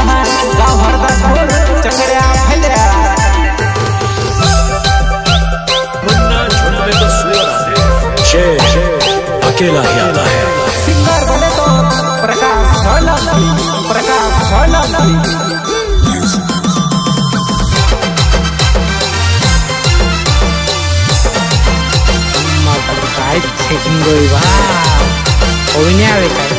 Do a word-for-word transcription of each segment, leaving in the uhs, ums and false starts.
चौहान गाँव हरदासपुर चकड़िया फैलिया मुन्ना झुंड में तो सुअर शेर अकेला ही आता है। सिंगर बने तो प्रकाश सोलंकी प्रकाश सोलंकी काय चेकिंग गोई बा होई नहीं आवे काय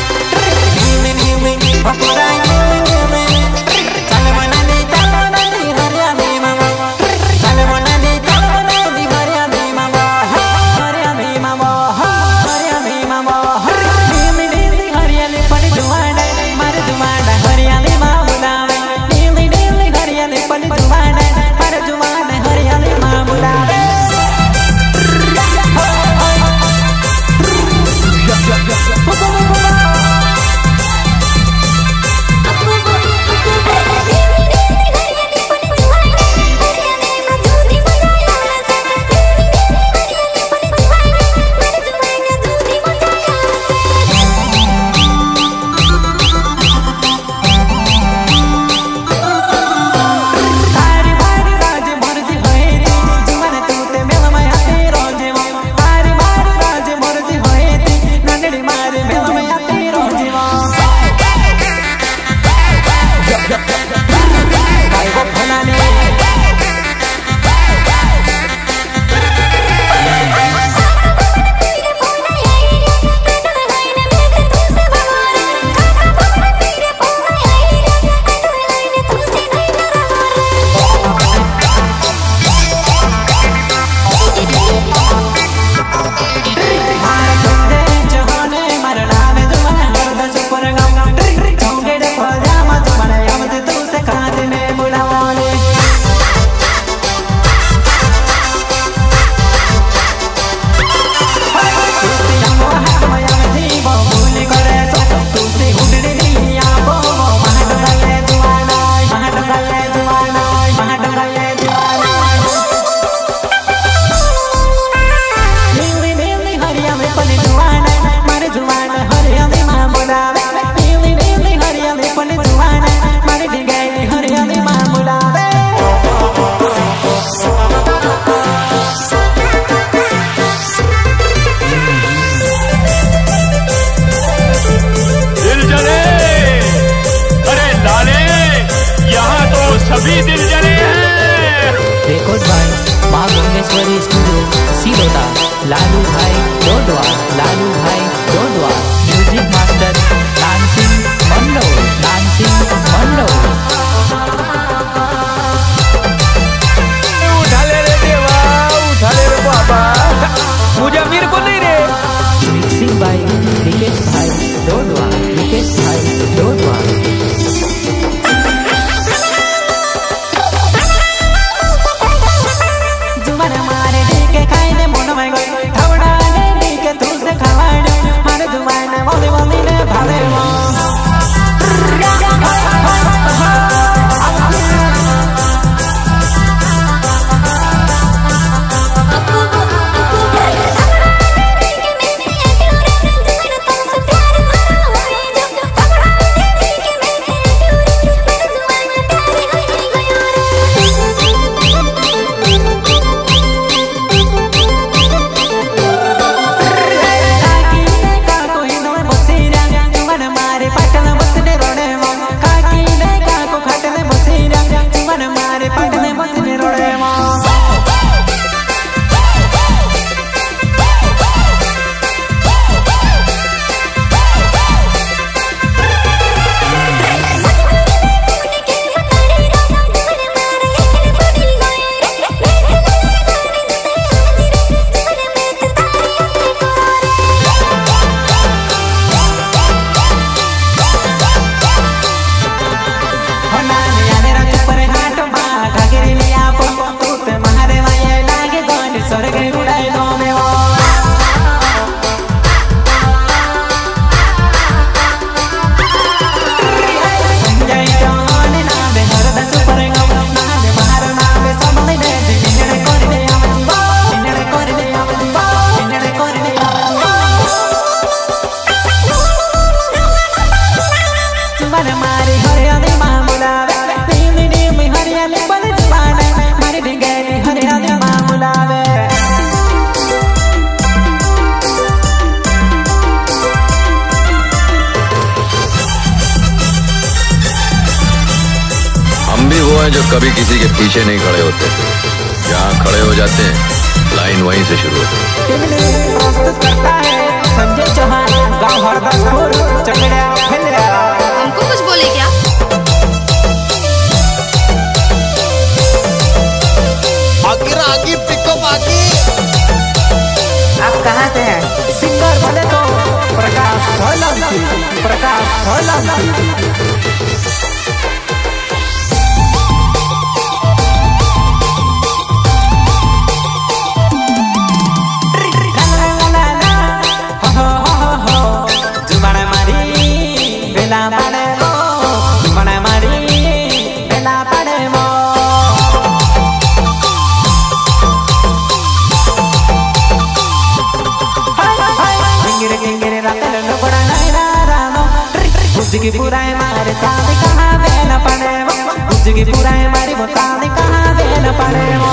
सभी दिल जले हैं। रेकॉर्ड बाय मां गंगेश्वरी स्टूडियो सिलोटा लालू भाई डोडवा लालू भाई डोडवा म्यूजिक मास्टर डांसिंग मंडो डांसिंग मंडो उठा ले रे देवा उठा ले रे बाबा मुझे मीर को नहीं रे। मिक्सिंग बाय निकेश भाई डोडवा निकेश भाई डोडवा मारे ढीके खाई ने मोन में गई थवड़ा ने ढीके तू से खवाड़ हैं जो कभी किसी के पीछे नहीं खड़े होते, जहाँ खड़े हो जाते हैं लाइन वहीं से शुरू होती है। संजय चौहान, गाँव हरदासपुर, चंगड़िया फिल्या। हमको कुछ बोले क्या? आगे आगे पिकअप आगे। आप कहाँ से हैं? सिंगर बोले तो प्रकाश सोलंकी, प्रकाश सोलंकी। की पुराए मारे साथ कहाँ देना पड़े वो, की पुराए मारी वो साथ कहाँ देना पड़े वो।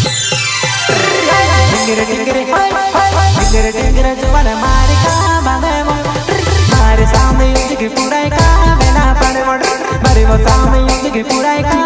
टिंगरे टिंगरे जुबान मारे का के पूरा का बेना पड़े मोड़ मारे वो सामे यूज के पूरा का